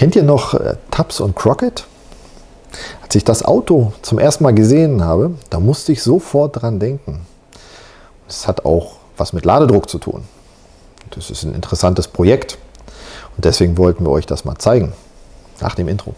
Kennt ihr noch Tubbs und Crockett? Als ich das Auto zum ersten Mal gesehen habe, da musste ich sofort dran denken. Es hat auch was mit Ladedruck zu tun. Das ist ein interessantes Projekt und deswegen wollten wir euch das mal zeigen. Nach dem Intro.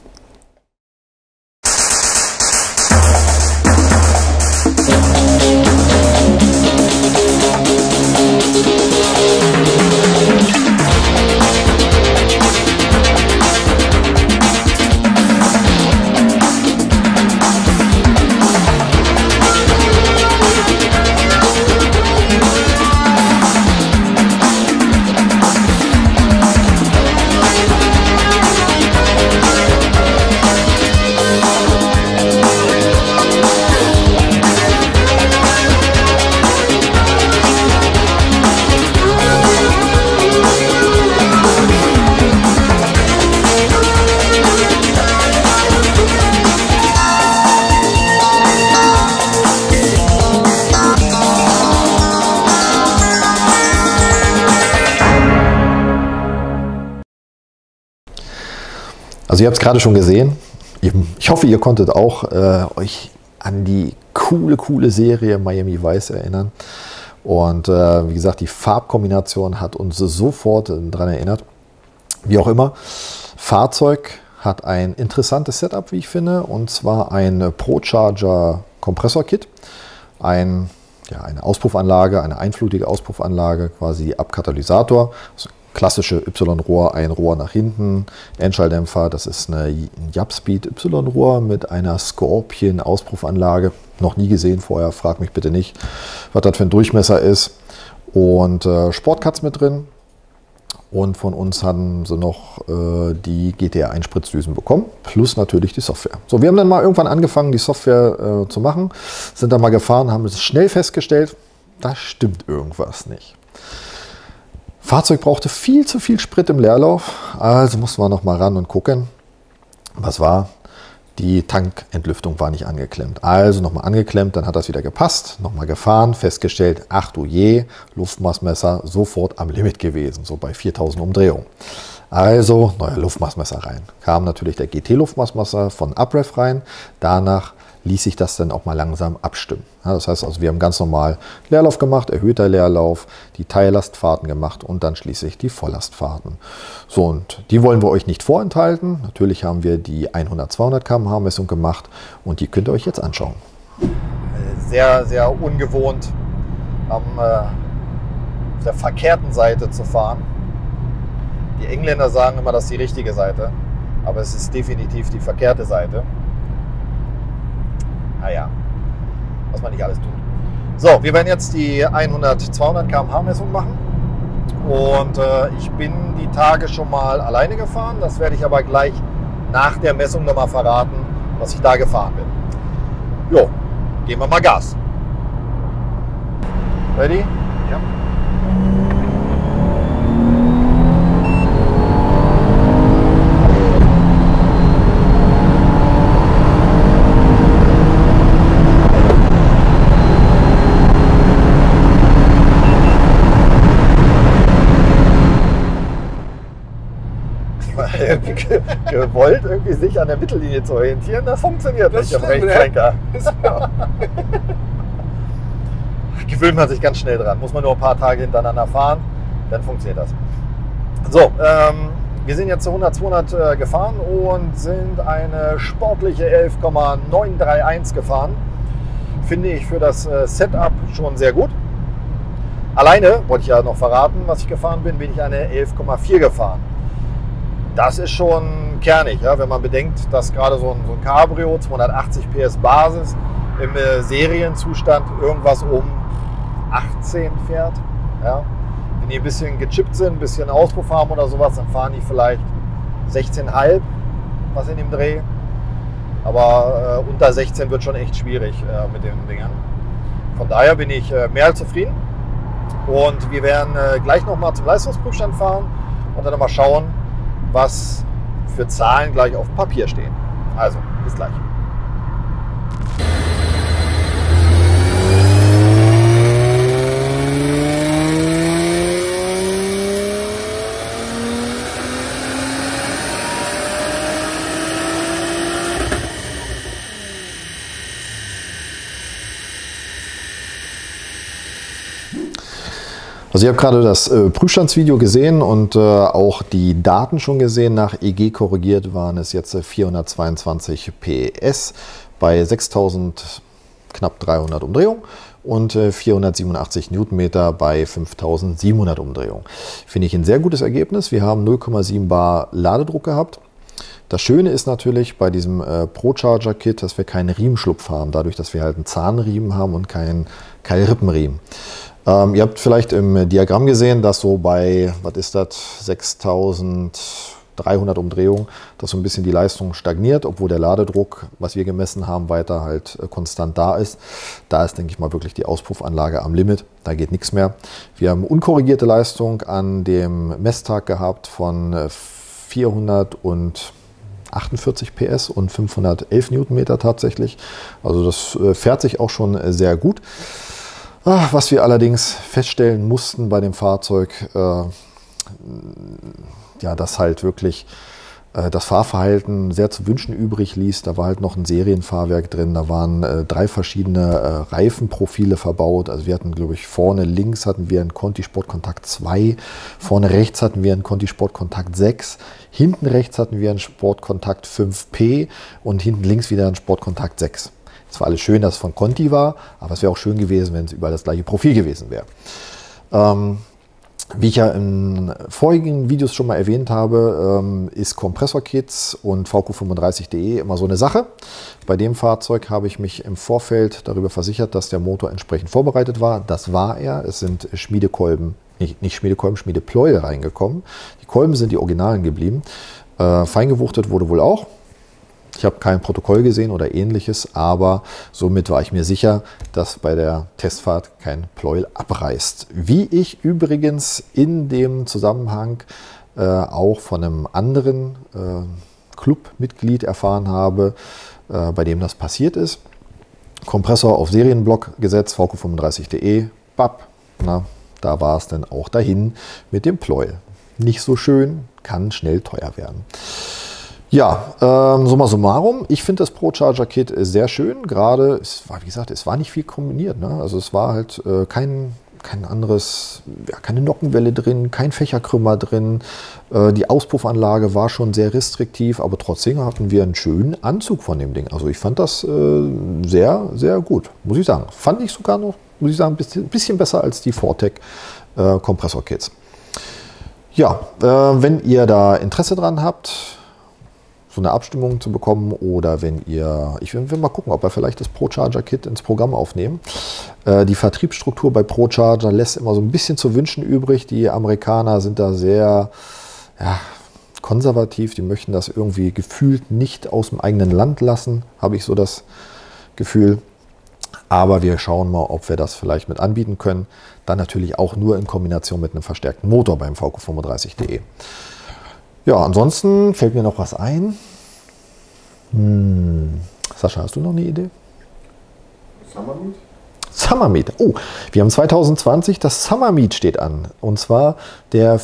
Also ihr habt es gerade schon gesehen. Ich hoffe, ihr konntet auch euch an die coole Serie Miami Vice erinnern. Und wie gesagt, die Farbkombination hat uns sofort daran erinnert. Wie auch immer, Fahrzeug hat ein interessantes Setup, wie ich finde. Und zwar ein ProCharger Kompressor-Kit. Eine Auspuffanlage, eine einflutige Auspuffanlage, quasi Abkatalysator. Also klassische Y-Rohr, ein Rohr nach hinten, Endschalldämpfer, das ist ein Japspeed Y-Rohr mit einer Scorpion-Auspuffanlage. Noch nie gesehen vorher, frag mich bitte nicht, was das für ein Durchmesser ist. Und Sportcuts mit drin. Und von uns haben sie noch die GTR-Einspritzdüsen bekommen, plus natürlich die Software. So, wir haben dann mal irgendwann angefangen, die Software zu machen, sind dann mal gefahren, haben es schnell festgestellt, da stimmt irgendwas nicht. Fahrzeug brauchte viel zu viel Sprit im Leerlauf, also mussten wir noch mal ran und gucken. Was war? Die Tankentlüftung war nicht angeklemmt. Also nochmal angeklemmt, dann hat das wieder gepasst, nochmal gefahren, festgestellt, ach du je, Luftmaßmesser sofort am Limit gewesen, so bei 4000 Umdrehungen. Also neuer Luftmaßmesser rein. Kam natürlich der GT-Luftmaßmesser von Abref rein, danach ließ sich das dann auch mal langsam abstimmen. Ja, das heißt also, wir haben ganz normal Leerlauf gemacht, erhöhter Leerlauf, die Teillastfahrten gemacht und dann schließlich die Volllastfahrten. So, und die wollen wir euch nicht vorenthalten. Natürlich haben wir die 100-200 km/h Messung gemacht und die könnt ihr euch jetzt anschauen. Sehr, sehr ungewohnt, auf der verkehrten Seite zu fahren. Die Engländer sagen immer, das ist die richtige Seite, aber es ist definitiv die verkehrte Seite. Naja, was man nicht alles tut. So, wir werden jetzt die 100-200 km/h Messung machen. Und ich bin die Tage schon mal alleine gefahren. Das werde ich aber gleich nach der Messung nochmal verraten, was ich da gefahren bin. Jo, geben wir mal Gas. Ready? Ja. Gewollt, irgendwie sich an der Mittellinie zu orientieren, das funktioniert nicht am Rechtslenker. Gewöhnt man sich ganz schnell dran. Muss man nur ein paar Tage hintereinander fahren, dann funktioniert das. So, wir sind jetzt zu 100-200 gefahren und sind eine sportliche 11,931 gefahren. Finde ich für das Setup schon sehr gut. Alleine, wollte ich ja noch verraten, was ich gefahren bin, bin ich eine 11,4 gefahren. Das ist schon kernig, ja, wenn man bedenkt, dass gerade so ein Cabrio 280 PS Basis im Serienzustand irgendwas um 18 fährt. Ja. Wenn die ein bisschen gechippt sind, ein bisschen Auspuff haben oder sowas, dann fahren die vielleicht 16,5, was in dem Dreh. Aber unter 16 wird schon echt schwierig mit den Dingern. Von daher bin ich mehr als zufrieden. Und wir werden gleich nochmal zum Leistungsprüfstand fahren und dann nochmal schauen, was für Zahlen gleich auf Papier stehen. Also, bis gleich. Also ihr habt gerade das Prüfstandsvideo gesehen und auch die Daten schon gesehen. Nach EG korrigiert waren es jetzt 422 PS bei 6000 knapp 300 Umdrehungen und 487 Newtonmeter bei 5700 Umdrehungen. Finde ich ein sehr gutes Ergebnis. Wir haben 0,7 Bar Ladedruck gehabt. Das Schöne ist natürlich bei diesem ProCharger-Kit, dass wir keinen Riemenschlupf haben, dadurch, dass wir halt einen Zahnriemen haben und keinen Rippenriemen. Ihr habt vielleicht im Diagramm gesehen, dass so bei, was ist das, 6300 Umdrehungen, dass so ein bisschen die Leistung stagniert, obwohl der Ladedruck, was wir gemessen haben, weiter halt konstant da ist. Da ist, denke ich mal, wirklich die Auspuffanlage am Limit. Da geht nichts mehr. Wir haben unkorrigierte Leistung an dem Messtag gehabt von 448 PS und 511 Newtonmeter tatsächlich. Also das fährt sich auch schon sehr gut. Was wir allerdings feststellen mussten bei dem Fahrzeug, ja, dass halt wirklich das Fahrverhalten sehr zu wünschen übrig ließ. Da war halt noch ein Serienfahrwerk drin, da waren 3 verschiedene Reifenprofile verbaut. Also wir hatten, glaube ich, vorne links hatten wir einen Conti Sport Kontakt 2, vorne rechts hatten wir einen Conti Sport Kontakt 6, hinten rechts hatten wir einen Sport Kontakt 5P und hinten links wieder einen Sport Kontakt 6. Es war alles schön, dass es von Conti war, aber es wäre auch schön gewesen, wenn es überall das gleiche Profil gewesen wäre. Wie ich ja in vorigen Videos schon mal erwähnt habe, ist Kompressorkits und VQ35.de immer so eine Sache. Bei dem Fahrzeug habe ich mich im Vorfeld darüber versichert, dass der Motor entsprechend vorbereitet war. Das war er. Es sind Schmiedekolben, nicht Schmiedekolben, Schmiedepleuel reingekommen. Die Kolben sind die Originalen geblieben. Feingewuchtet wurde wohl auch. Ich habe kein Protokoll gesehen oder ähnliches, aber somit war ich mir sicher, dass bei der Testfahrt kein Pleuel abreißt. Wie ich übrigens in dem Zusammenhang auch von einem anderen Clubmitglied erfahren habe, bei dem das passiert ist. Kompressor auf Serienblock gesetzt, VQ35.de, bap, na, da war es dann auch dahin mit dem Pleuel. Nicht so schön, kann schnell teuer werden. Ja, summa summarum, ich finde das ProCharger-Kit sehr schön. Gerade, wie gesagt, es war nicht viel kombiniert. Ne? Also es war halt kein anderes, ja, keine Nockenwelle drin, kein Fächerkrümmer drin. Die Auspuffanlage war schon sehr restriktiv, aber trotzdem hatten wir einen schönen Anzug von dem Ding. Also ich fand das sehr, sehr gut, muss ich sagen. Fand ich sogar noch, muss ich sagen, ein bisschen besser als die Vortec Kompressorkits. Ja, wenn ihr da Interesse dran habt, so eine Abstimmung zu bekommen, oder wenn ihr, ich will mal gucken, ob wir vielleicht das ProCharger-Kit ins Programm aufnehmen. Die Vertriebsstruktur bei ProCharger lässt immer so ein bisschen zu wünschen übrig. Die Amerikaner sind da sehr konservativ, die möchten das irgendwie gefühlt nicht aus dem eigenen Land lassen, habe ich so das Gefühl. Aber wir schauen mal, ob wir das vielleicht mit anbieten können. Dann natürlich auch nur in Kombination mit einem verstärkten Motor beim VQ35.de. Ja, ansonsten fällt mir noch was ein. Sascha, hast du noch eine Idee? Summer Meet? Summer Meet. Oh, wir haben 2020, das Summer Meet steht an. Und zwar der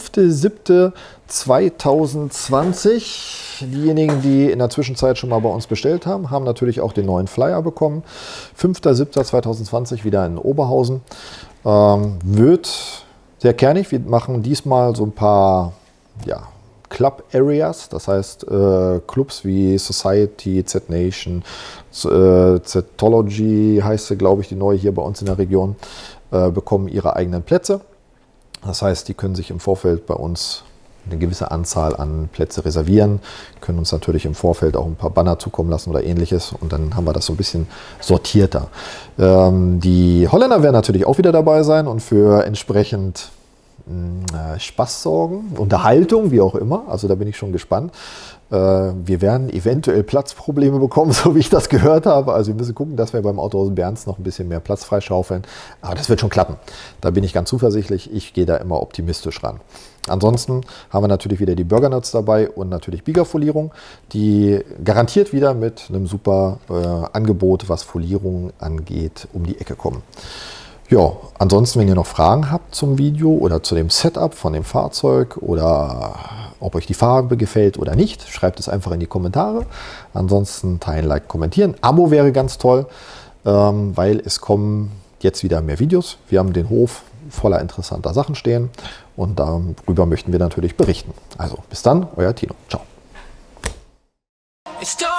5.7.2020. Diejenigen, die in der Zwischenzeit schon mal bei uns bestellt haben, haben natürlich auch den neuen Flyer bekommen. 5.7.2020 wieder in Oberhausen. Wird sehr kernig. Wir machen diesmal so ein paar, ja, Club Areas, das heißt Clubs wie Society, Z-Nation, Z-Tology heißt sie, glaube ich, die neue hier bei uns in der Region, bekommen ihre eigenen Plätze. Das heißt, die können sich im Vorfeld bei uns eine gewisse Anzahl an Plätze reservieren, können uns natürlich im Vorfeld auch ein paar Banner zukommen lassen oder ähnliches, und dann haben wir das so ein bisschen sortierter. Die Holländer werden natürlich auch wieder dabei sein und für entsprechend Spaß sorgen, Unterhaltung, wie auch immer. Also da bin ich schon gespannt. Wir werden eventuell Platzprobleme bekommen, so wie ich das gehört habe. Also wir müssen gucken, dass wir beim Autohaus Berns noch ein bisschen mehr Platz freischaufeln. Aber das wird schon klappen. Da bin ich ganz zuversichtlich. Ich gehe da immer optimistisch ran. Ansonsten haben wir natürlich wieder die Burgernuts dabei und natürlich Biga-Folierung, die garantiert wieder mit einem super Angebot, was Folierung angeht, um die Ecke kommen. Ja, ansonsten, wenn ihr noch Fragen habt zum Video oder zu dem Setup von dem Fahrzeug oder ob euch die Farbe gefällt oder nicht, schreibt es einfach in die Kommentare. Ansonsten teilen, like, kommentieren. Abo wäre ganz toll, weil es kommen jetzt wieder mehr Videos. Wir haben den Hof voller interessanter Sachen stehen und darüber möchten wir natürlich berichten. Also bis dann, euer Tino. Ciao.